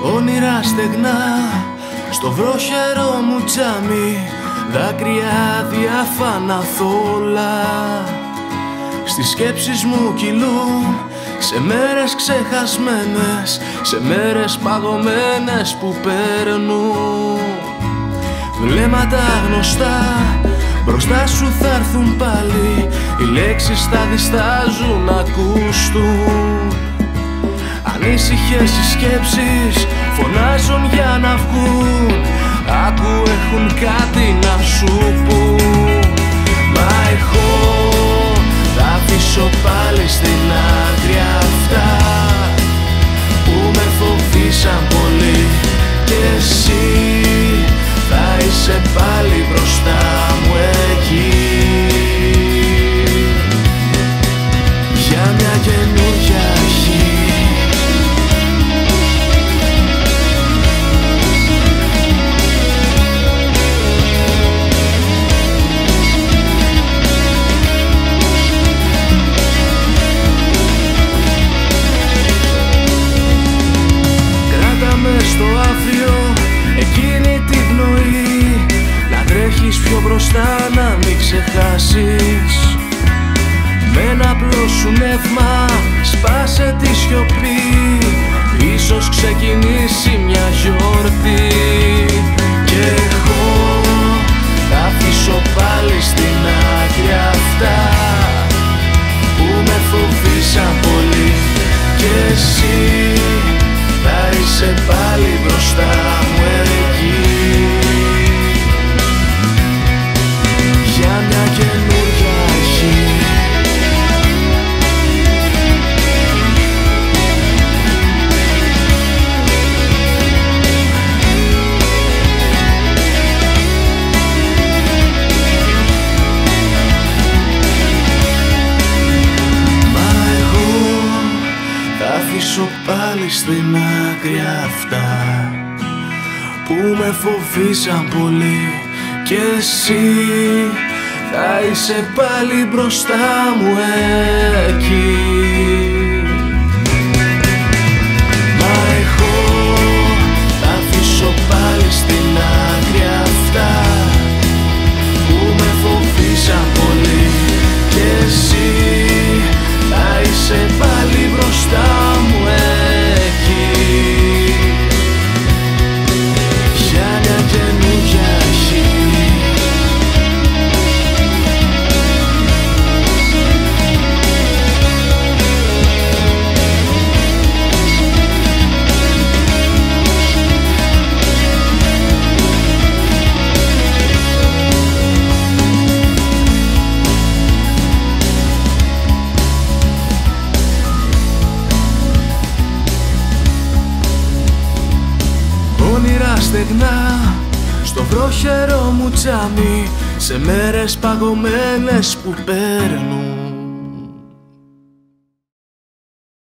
Όνειρα στεγνά στο βροχερό μου τζάμι, δάκρυα διάφανα θόλα στις σκέψεις μου κυλούν, σε μέρες ξεχασμένες, σε μέρες παγωμένες που παίρνουν. Βλέμματα γνωστά μπροστά σου θα έρθουν πάλι, οι λέξεις θα διστάζουν να ακουστούν. Ανήσυχες οι σκέψεις φωνάζουν για να βγουν, άκου έχουν κάτι να σου πουν. Μα εγώ θα αφήσω πάλι στην άκρη αυτά που με φοβήσαν πολύ, και εσύ θα είσαι πάλι μπροστά μου εκεί, για μια καινούργια αρχή. Στο αύριο εκείνη τη πνοή, να τρέχεις πιο μπροστά, να μην ξεχάσεις. Με ένα απλό σου νεύμα σπάσε τη σιωπή, ίσως ξεκινήσει μια γιορτή. Και εγώ θα αφήσω πάλι στην άκρη αυτά που με φοβήσαν πολύ, και εσύ θα είσαι πάλι μπροστά μου εκεί, για μια καινούργια αρχή. Μα εγώ θα αφήσω πάλι στην άκρη αυτά που με φοβήσαν πολύ, και εσύ θα είσαι πάλι μπροστά μου εκεί. Μα εγώ θα αφήσω πάλι στην άκρη αυτά που με φοβήσαν πολύ, και εσύ θα είσαι πάλι μπροστά μου εκεί, για μια καινούργια αρχή. Όνειρα στεγνά στο βροχερό μου τζάμι, σε μέρες παγωμένες που παίρνουν.